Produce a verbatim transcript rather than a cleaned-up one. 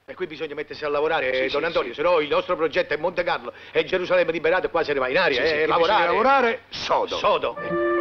E qui bisogna mettersi a lavorare, Sì, don sì, Antonio, sì. se no il nostro progetto è Monte Carlo e Gerusalemme liberato e qua se ne va in aria, Sì, sì, eh, qui lavorare. bisogna lavorare sodo. Sodo.